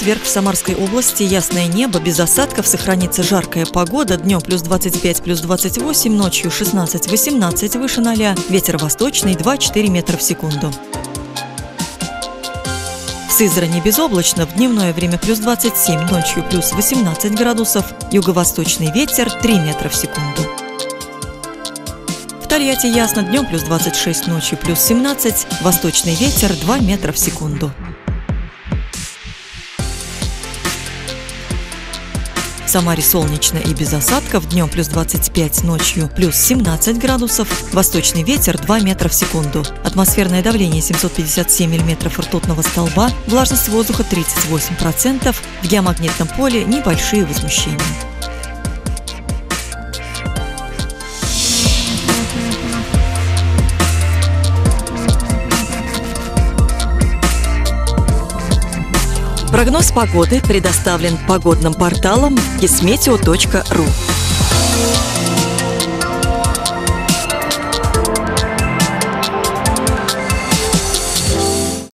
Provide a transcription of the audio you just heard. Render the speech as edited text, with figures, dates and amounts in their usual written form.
четверг в Самарской области ясное небо, без осадков, сохранится жаркая погода. Днем плюс 25, плюс 28, ночью 16-18 выше 0. Ветер восточный 2-4 метра в секунду. В Сызрани безоблачно, в дневное время плюс 27, ночью плюс 18 градусов. Юго-восточный ветер 3 метра в секунду. В Тольятти ясно, днем плюс 26, ночью плюс 17, восточный ветер 2 метра в секунду. В Самаре солнечно и без осадков, днем плюс 25, ночью плюс 17 градусов, восточный ветер 2 метра в секунду. Атмосферное давление 757 миллиметров ртутного столба, влажность воздуха 38%, в геомагнитном поле небольшие возмущения. Прогноз погоды предоставлен погодным порталом kismeteo.ru.